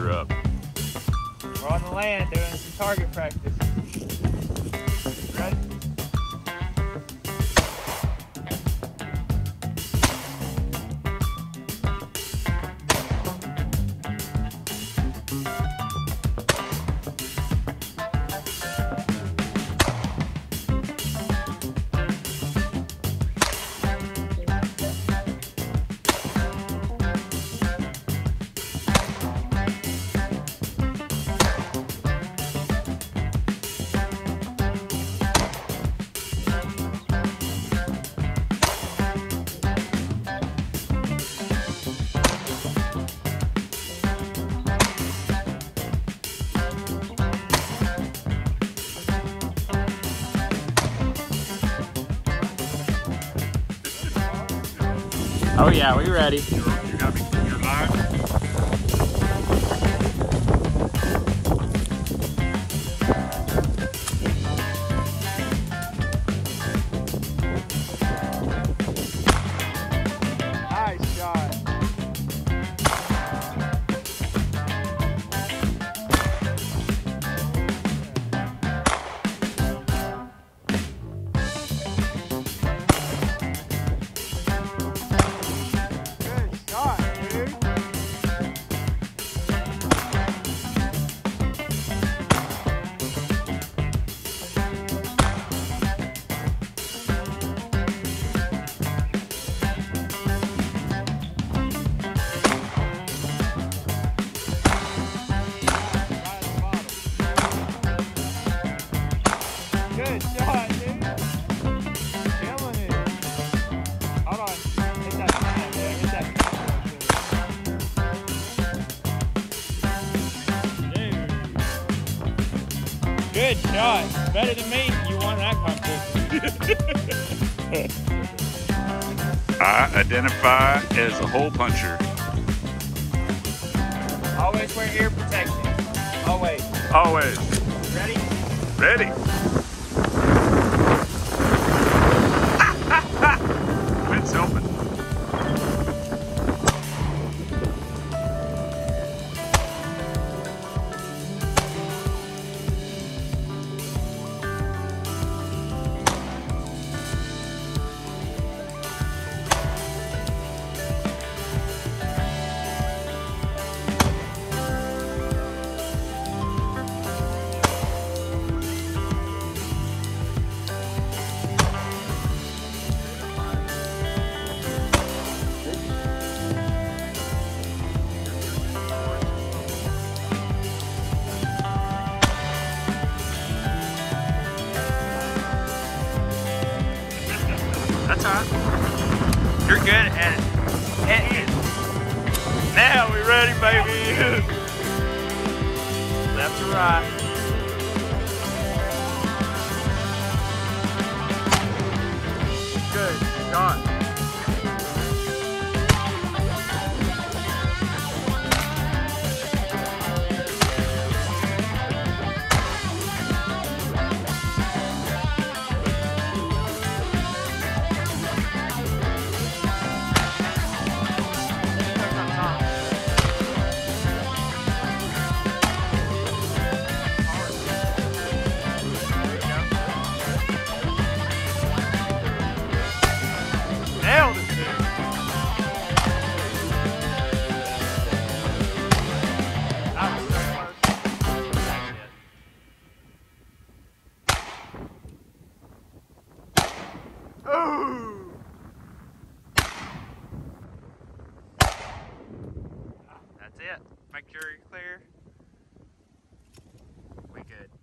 you're up. We're on the land doing some target practice. Ready? Oh yeah, we ready. You got me. You're live. Nice shot. Good shot, dude. Good shot, dude. Killing it. Hold on. Hit that plant there. Hit that plant. Dude. Good shot. Better than me. You won that competition. I identify as a hole puncher. Always wear ear protection. Always. Always. Ready? Ready. Wind's helping. That's all right. You're good at it. Now we ready, baby. Left to right. Good shot. Nailed it, dude. That was so close. Ooh. That's it. Make sure you're clear. We good.